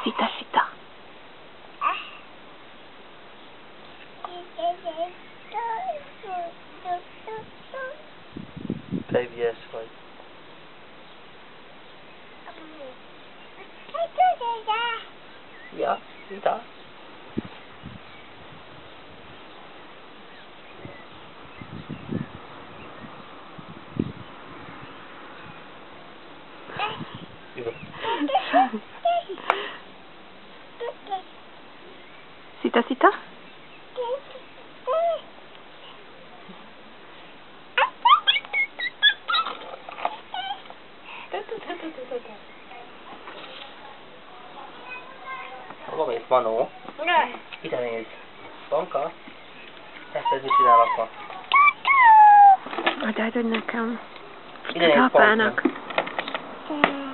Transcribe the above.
Szita, szita. Te ügyes vagy. Ja, szita. Szita, szita. Hova mész, Manó? Ide nézd. Banka? Ezt mit csinál apa? Add át, hogy nekem. Ide nézd, Apának. Banka.